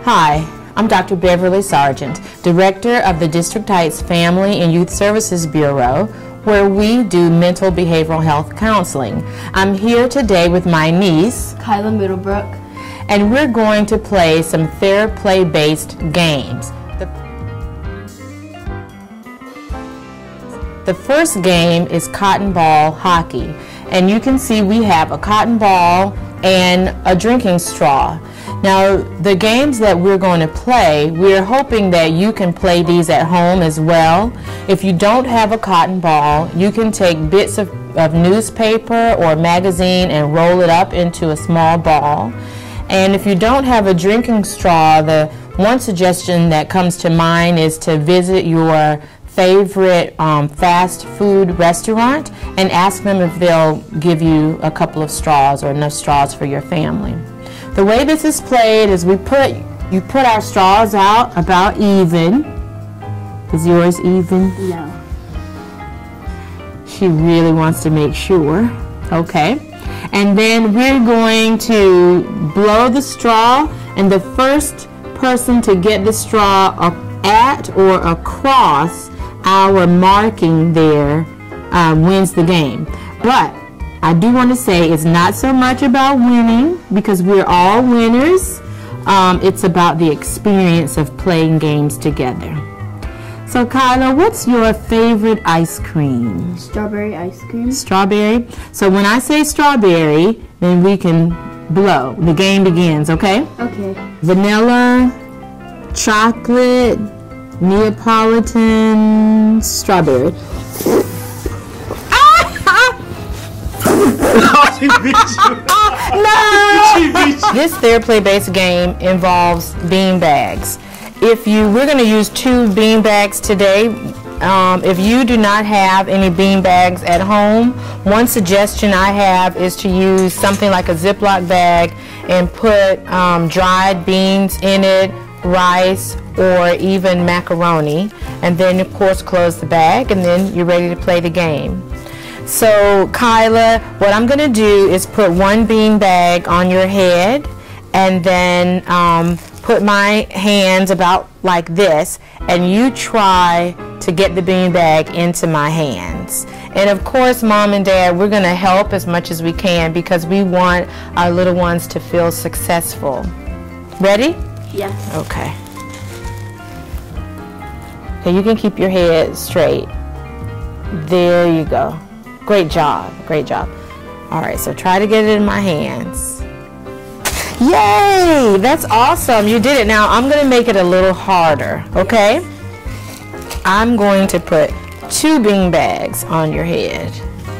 Hi, I'm Dr. Beverly Sargent, Director of the District Heights Family and Youth Services Bureau, where we do mental behavioral health counseling. I'm here today with my niece, Kyla Middlebrook, and we're going to play some Theraplay-based games. The first game is cotton ball hockey, and you can see we have a cotton ball and a drinking straw. Now, the games that we're going to play, we're hoping that you can play these at home as well. If you don't have a cotton ball, you can take bits of newspaper or magazine and roll it up into a small ball. And if you don't have a drinking straw, the one suggestion that comes to mind is to visit your favorite fast food restaurant and ask them if they'll give you a couple of straws or enough straws for your family. The way this is played is you put our straws out about even. Is yours even? No. She really wants to make sure. Okay. And then we're going to blow the straw, and the first person to get the straw at or across our marking there wins the game. But I do want to say it's not so much about winning, because we're all winners. It's about the experience of playing games together. So Kyla, what's your favorite ice cream? Strawberry ice cream. Strawberry. So when I say strawberry, then we can blow. The game begins, okay? Okay. Vanilla, chocolate, Neapolitan, strawberry. She beat you. No! She beat you. This Theraplay-based game involves bean bags. We're going to use 2 bean bags today. If you do not have any bean bags at home, one suggestion I have is to use something like a Ziploc bag and put dried beans in it, rice, or even macaroni, and then of course close the bag, and then you're ready to play the game. So Kyla, what I'm going to do is put 1 bean bag on your head, and then put my hands about like this, and you try to get the bean bag into my hands. And of course, Mom and Dad, we're going to help as much as we can, because we want our little ones to feel successful. Ready? Yes. Okay. Okay, you can keep your head straight. There you go. Great job. Great job. All right, so try to get it in my hands. Yay! That's awesome. You did it. Now I'm going to make it a little harder, okay? I'm going to put 2 bean bags on your head.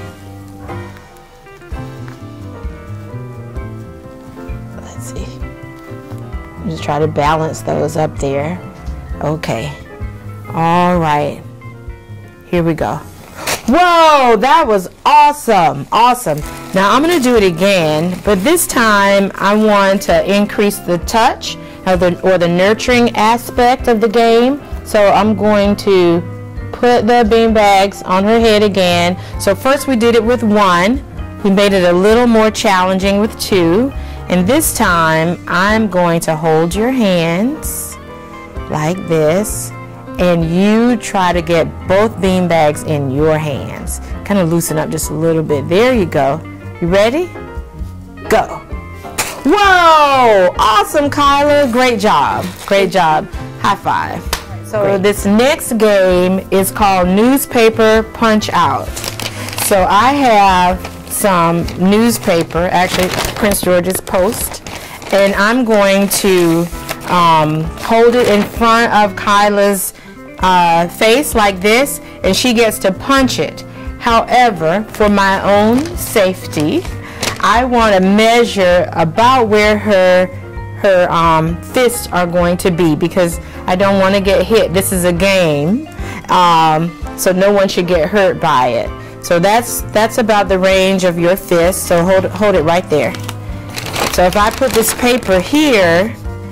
Let's see. Just try to balance those up there. Okay. All right. Here we go. Whoa, that was awesome. Awesome. Now I'm going to do it again, but this time I want to increase the touch or the nurturing aspect of the game. So I'm going to put the bean bags on her head again. So first we did it with 1. We made it a little more challenging with 2. And this time I'm going to hold your hands like this, and you try to get both bean bags in your hands. Kind of loosen up just a little bit. There you go. You ready? Go. Whoa! Awesome, Kyla. Great job. Great job. High five. So this next game is called Newspaper Punch Out. So I have some newspaper, actually Prince George's Post, and I'm going to hold it in front of Kyla's face like this, and she gets to punch it. However, for my own safety, I want to measure about where her fists are going to be, because I don't want to get hit. This is a game, so no one should get hurt by it. So that's about the range of your fist. So hold it right there. So if I put this paper here,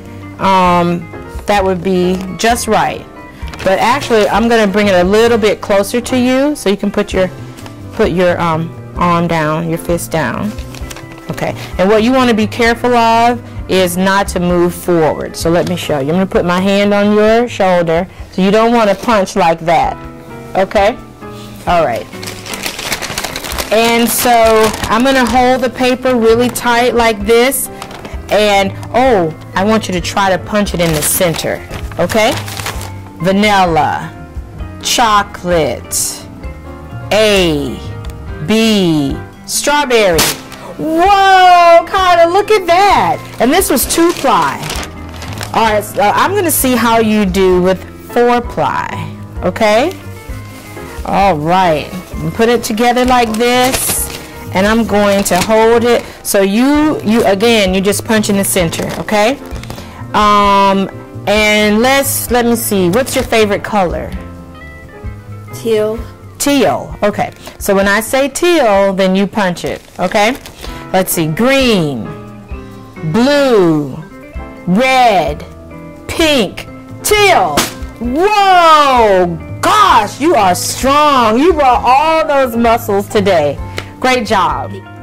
that would be just right. But actually, I'm going to bring it a little bit closer to you, so you can put your arm down, your fist down. Okay. And what you want to be careful of is not to move forward. So let me show you. I'm going to put my hand on your shoulder. So you don't want to punch like that. Okay? All right. And so I'm going to hold the paper really tight like this. And, oh, I want you to try to punch it in the center. Okay? Vanilla, chocolate, A, B, strawberry. Whoa, Carter, look at that. And this was 2-ply. All right, so I'm going to see how you do with 4-ply. Okay? All right. Put it together like this. And I'm going to hold it. So you again, you just punch in the center. Okay? And let me see. What's your favorite color? Teal. Teal. Okay. So when I say teal, then you punch it. Okay? Let's see. Green, blue, red, pink, teal. Whoa! Gosh, you are strong. You brought all those muscles today. Great job.